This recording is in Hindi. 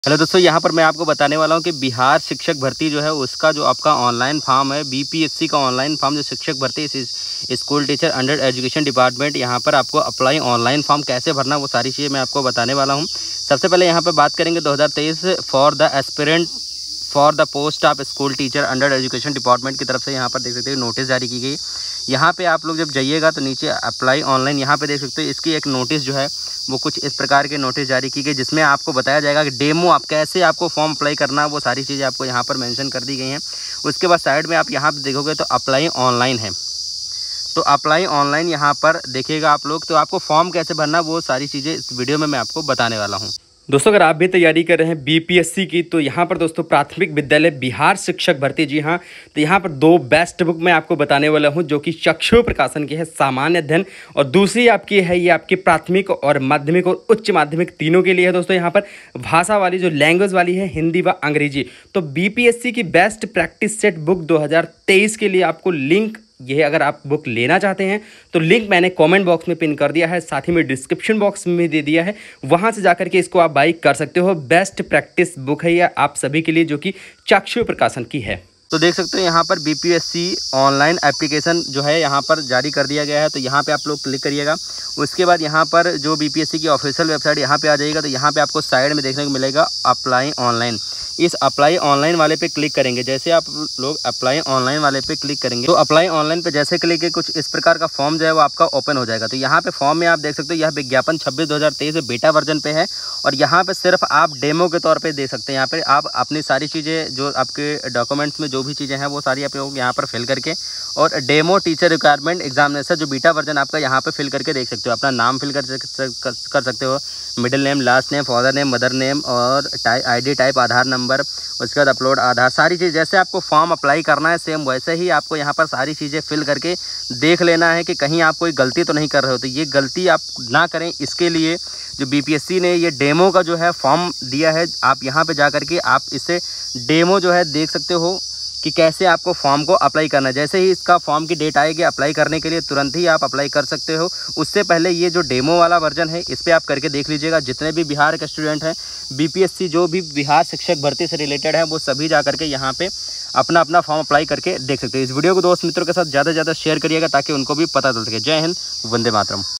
हेलो दोस्तों, यहाँ पर मैं आपको बताने वाला हूँ कि बिहार शिक्षक भर्ती जो है उसका जो आपका ऑनलाइन फॉर्म है, बीपीएससी का ऑनलाइन फॉर्म जो शिक्षक भर्ती school teacher under education department, यहाँ पर आपको अप्लाई ऑनलाइन फॉर्म कैसे भरना वो सारी चीज़ें मैं आपको बताने वाला हूँ। सबसे पहले यहाँ पर बात करेंगे 2023 for the aspirant for the post of school teacher under education department की तरफ से यहाँ पर देख सकते हैं नोटिस जारी की गई। यहाँ पे आप लोग जब जाइएगा तो नीचे अप्लाई ऑनलाइन यहाँ पे देख सकते हो, इसकी एक नोटिस जो है वो कुछ इस प्रकार के नोटिस जारी की गई, जिसमें आपको बताया जाएगा कि डेमो आप कैसे आपको फॉर्म अप्लाई करना है, वो सारी चीज़ें आपको यहाँ पर मेंशन कर दी गई हैं। उसके बाद साइड में आप यहाँ पर देखोगे तो अप्लाई ऑनलाइन है, तो अप्लाई ऑनलाइन यहाँ पर देखिएगा आप लोग। तो आपको फॉर्म कैसे भरना वो सारी चीज़ें इस वीडियो में मैं आपको बताने वाला हूँ। दोस्तों, अगर आप भी तैयारी कर रहे हैं बीपीएससी की तो यहाँ पर दोस्तों प्राथमिक विद्यालय बिहार शिक्षक भर्ती, जी हाँ, तो यहाँ पर दो बेस्ट बुक मैं आपको बताने वाला हूँ जो कि चक्षु प्रकाशन की है, सामान्य अध्ययन, और दूसरी आपकी है ये आपकी प्राथमिक और माध्यमिक और उच्च माध्यमिक तीनों के लिए है। दोस्तों यहाँ पर भाषा वाली जो लैंग्वेज वाली है हिंदी व अंग्रेजी, तो बीपीएससी की बेस्ट प्रैक्टिस सेट बुक 2023 के लिए आपको लिंक ये अगर आप बुक लेना चाहते हैं तो लिंक मैंने कमेंट बॉक्स में पिन कर दिया है, साथ ही में डिस्क्रिप्शन बॉक्स में दे दिया है, वहां से जाकर के इसको आप बाई कर सकते हो। बेस्ट प्रैक्टिस बुक है यह आप सभी के लिए जो कि चक्षु प्रकाशन की है। तो देख सकते हो यहाँ पर बीपीएससी ऑनलाइन एप्लीकेशन जो है यहाँ पर जारी कर दिया गया है, तो यहाँ पे आप लोग क्लिक करिएगा। उसके बाद यहाँ पर जो बीपीएससी की ऑफिशियल वेबसाइट यहाँ पे आ जाएगा, तो यहाँ पे आपको साइड में देखने को मिलेगा अप्लाई ऑनलाइन। इस अप्लाई ऑनलाइन वाले पे क्लिक करेंगे, जैसे आप लोग अप्लाई ऑनलाइन वाले पे क्लिक करेंगे तो अप्लाई ऑनलाइन पे जैसे क्लिक है कुछ इस प्रकार का फॉर्म जो है वो आपका ओपन हो जाएगा। तो यहाँ पे फॉर्म में आप देख सकते हो यह विज्ञापन 26/2023 बेटा वर्जन पे है, और यहाँ पे सिर्फ आप डेमो के तौर पे देख सकते हैं। यहाँ पे आप अपनी सारी चीज़ें जो आपके डॉक्यूमेंट्स में जो भी चीज़ें हैं वो सारी आप लोग यहाँ पर फिल करके, और डेमो टीचर रिक्वायरमेंट एग्जामिनेशन जो बीटा वर्जन आपका यहाँ पे फिल करके देख सकते हो। अपना नाम फिल कर सकते हो, middle name, last name, father name, mother name, और आईडी टाइप आधार नंबर, उसके बाद अपलोड आधार, सारी चीज़ जैसे आपको फॉर्म अप्लाई करना है सेम वैसे ही आपको यहाँ पर सारी चीज़ें फिल करके देख लेना है कि कहीं आप कोई गलती तो नहीं कर रहे हो। तो ये गलती आप ना करें, इसके लिए जो बीपीएससी ने ये डेमो का जो है फॉर्म दिया है, आप यहाँ पे जा करके आप इसे डेमो जो है देख सकते हो कि कैसे आपको फॉर्म को अप्लाई करना है। जैसे ही इसका फॉर्म की डेट आएगी अप्लाई करने के लिए तुरंत ही आप अप्लाई कर सकते हो। उससे पहले ये जो डेमो वाला वर्जन है इस पर आप करके देख लीजिएगा। जितने भी बिहार के स्टूडेंट हैं, बीपीएससी जो भी बिहार शिक्षक भर्ती से रिलेटेड है वो सभी जा करके यहाँ पे अपना अपना फॉर्म अप्लाई करके देख सकते हो। इस वीडियो को दोस्त मित्रों के साथ ज़्यादा से ज़्यादा शेयर करिएगा ताकि उनको भी पता चल सके। जय हिंद, वंदे मातरम।